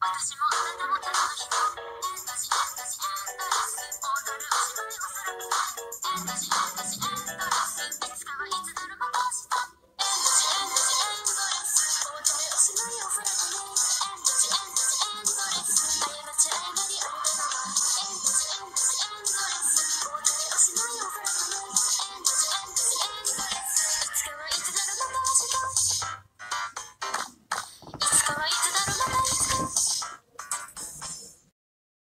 私もあなたもただの人。エンドジエンドジエンドレス踊るおしまいをする。エンドジエンドジエンドレス